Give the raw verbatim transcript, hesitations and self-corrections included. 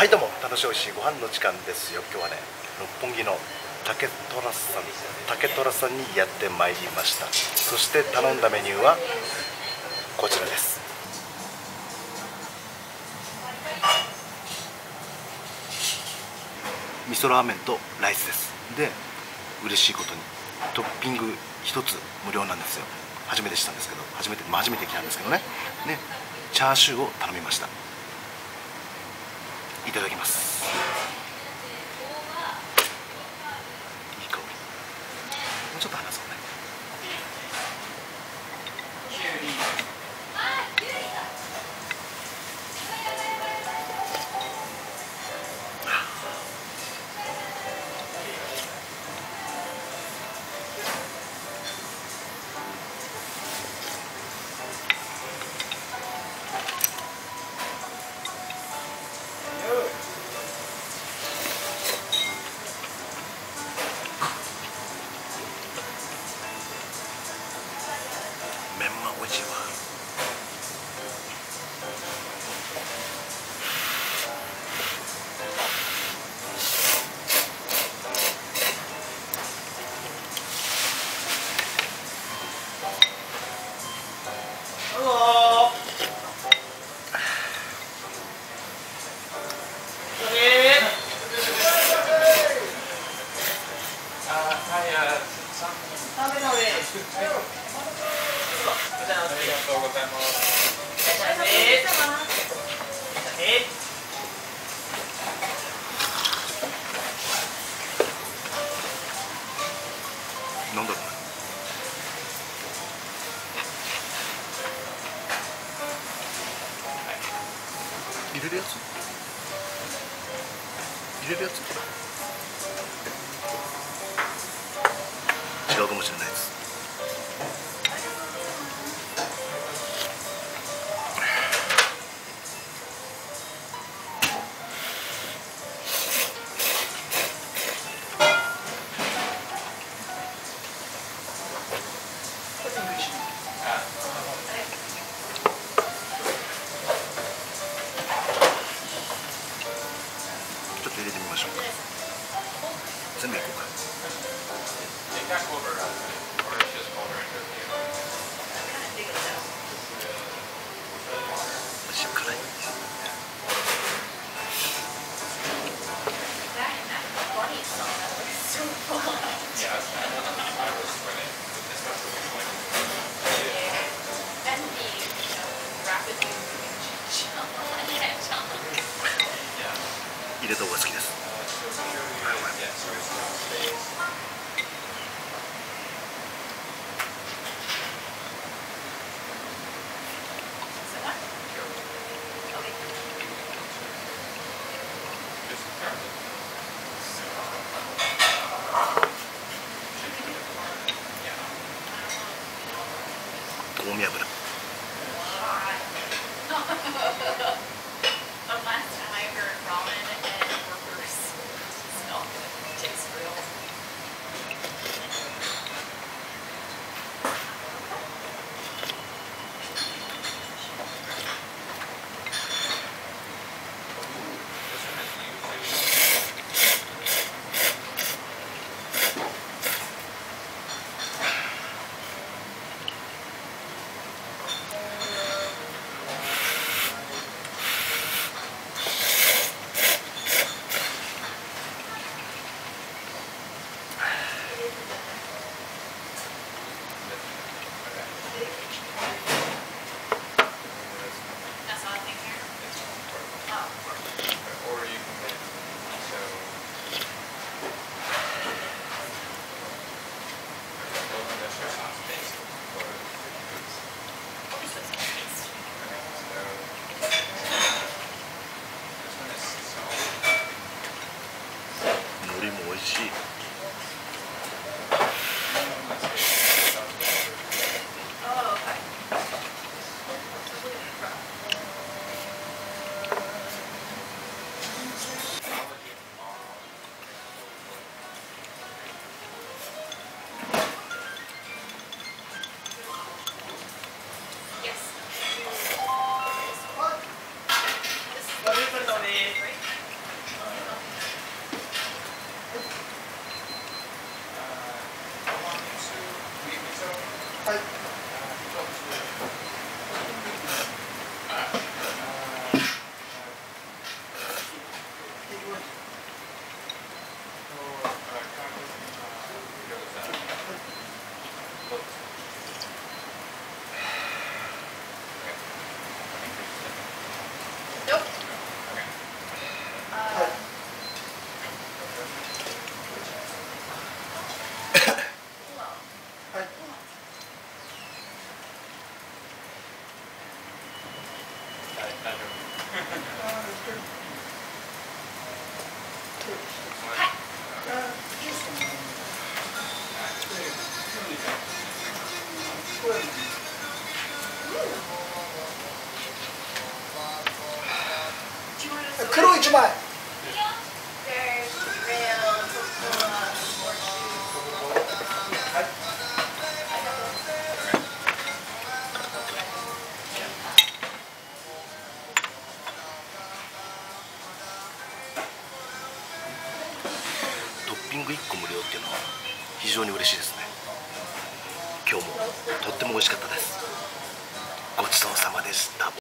はい、どうも、楽しいおいしいご飯の時間ですよ。今日はね、六本木の竹虎さん竹虎さんにやってまいりました。そして頼んだメニューはこちらです。味噌ラーメンとライスです。で、嬉しいことにトッピング一つ無料なんですよ。初めてしたんですけど、初めて、まあ、初めて来たんですけどね。ね、チャーシューを頼みました。いただきます。いい香り。もうちょっと離そうね。メンマ美味しいわ。なんだろうね。入れるやつ入れるやつ違うかもしれないです。ちょっと入れてみましょうか。全部いこうか。しっかり。入れた方が好きです。香味油。海苔も美味しい。 いちまい。トッピングいっこ無料っていうのは非常に嬉しいですね。今日もとっても美味しかったです。ごちそうさまでした。